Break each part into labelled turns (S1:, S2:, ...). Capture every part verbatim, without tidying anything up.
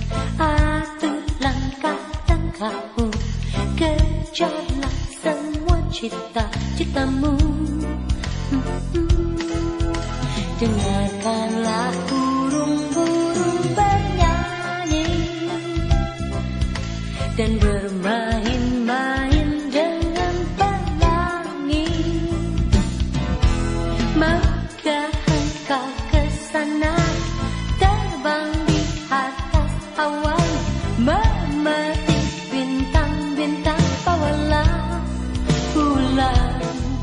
S1: Atur langkah-langkahmu, kejarlah semua cita-citamu. Dengarkanlah burung-burung bernyanyi dan bermain-main dengan pelangi. Maka engkau ke sana, terbang di atas awan, memetik bintang-bintang, bawalah pulang.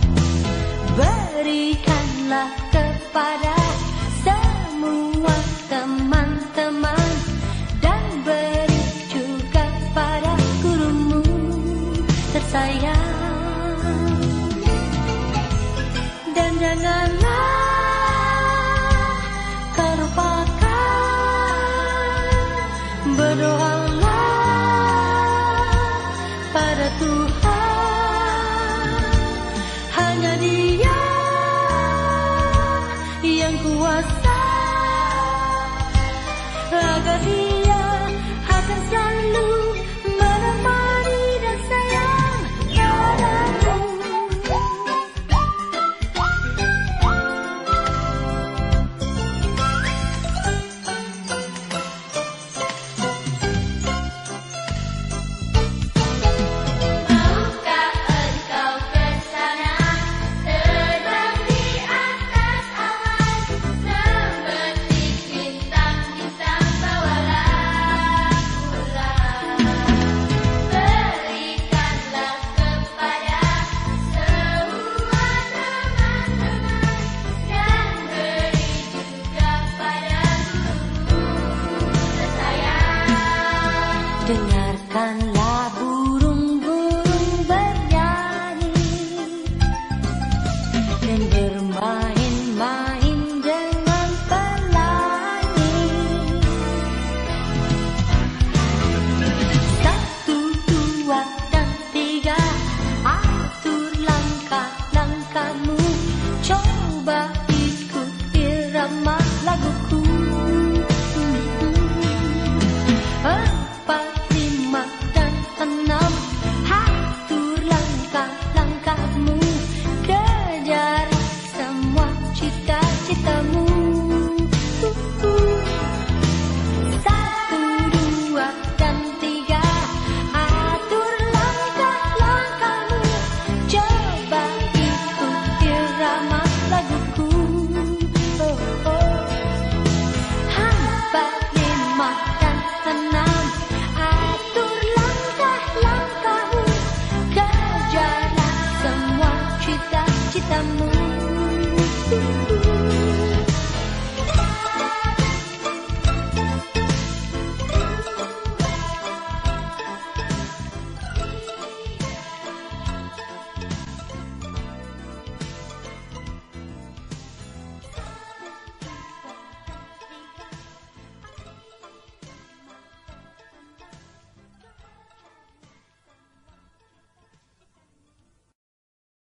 S1: Berikanlah kepada semua teman-teman, dan beri juga pada gurumu tersayang. Dan janganlah kau lupakan, berdoalah pada Tuhan. Hanya Dia yang kuasa, agar Dia akan selalu menemani dan sayang padamu.
S2: Maukah engkau ke sana, terbang di atas awan, memetik bintang-bintang, bawalah pulang. Berikanlah kepada semua teman-teman, dan beri juga pada gurumu tersayang.
S1: Dengarkan